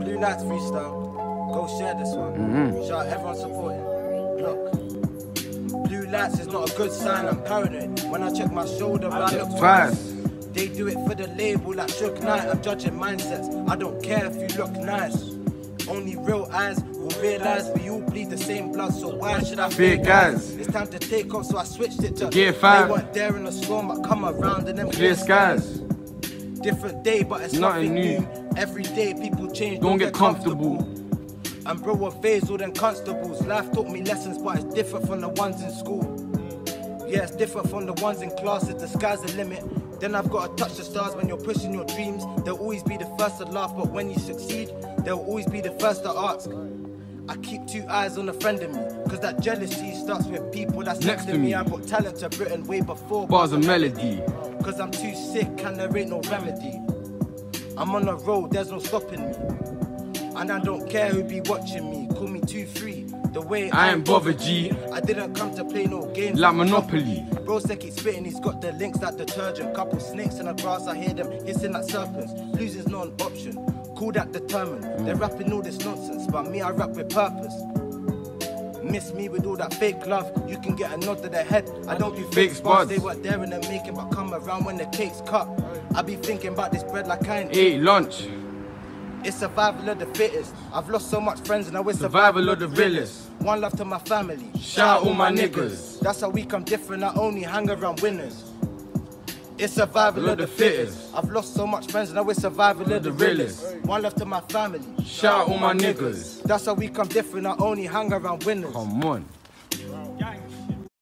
Blue Lights Freestyle. Go share this one. Shout out everyone supporting. Look. Blue lights is not a good sign, I'm paranoid. When I check my shoulder, I look twice. They do it for the label like Shook Knight. I'm judging mindsets, I don't care if you look nice. Only real eyes will realise we all bleed the same blood, so why should I fear guys? It's time to take off, so I switched it to Gear 5. They weren't there in the storm, I come around and them clear skies. Different day, but it's nothing new. Every day people change, don't get comfortable. And bro, a phase all them constables. Life taught me lessons, but it's different from the ones in school. Yeah, it's different from the ones in classes, the sky's the limit. Then I've got to touch the stars. When you're pushing your dreams, they'll always be the first to laugh, but when you succeed, they'll always be the first to ask. I keep two eyes on a friend of me, cause that jealousy starts with people that's next to me. I brought talent to Britain way before bars and melody, cause I'm too sick and there ain't no remedy. I'm on the road, there's no stopping me, and I don't care who be watching me. Call me 2-3, the way I ain't bothered, G. I didn't come to play no games like Monopoly. Bro said keep spitting, he's got the links like detergent. Couple snakes in the grass, I hear them hissing like serpents. Losing's not an option, cool that determined. They're rapping all this nonsense, but me I rap with purpose. Miss me with all that fake love, you can get a nod to the head. I don't do fake spots, they weren't there in the making, but come around when the cake's cut. I be thinking about this bread like I ain't ate lunch. It's survival of the fittest. I've lost so much friends and now it's survival of the realest. One love to my family, shout out all my niggas. That's how we come different, I only hang around winners. It's survival of the fittest. I've lost so much friends and now it's survival of the realest. One love to my family, shout out all my niggas. That's how we come different, I only hang around winners. Come on.